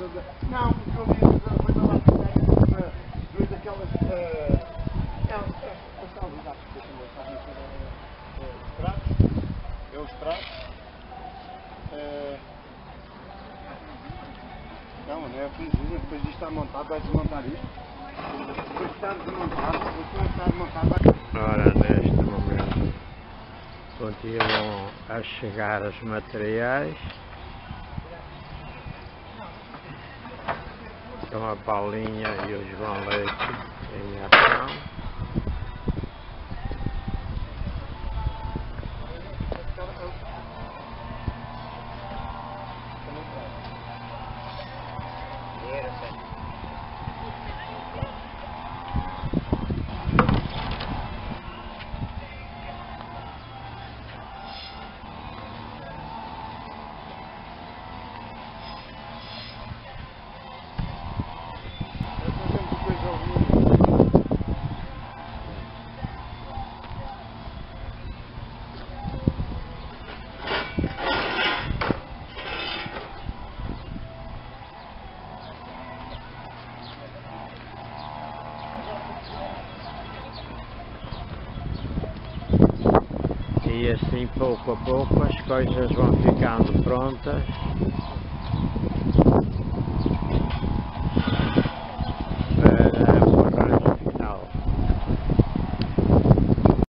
Não, porque eu vi foi para lá duas daquelas. Passavam já, porque sabem que os pratos. É os pratos. Não, não é assim, depois disto está montado, vai desmontar isto. Depois está desmontado, depois está desmontado, vai. Ora, neste momento continuam a chegar os materiais com a Paulinha e o João Leite em ação. E assim pouco a pouco as coisas vão ficando prontas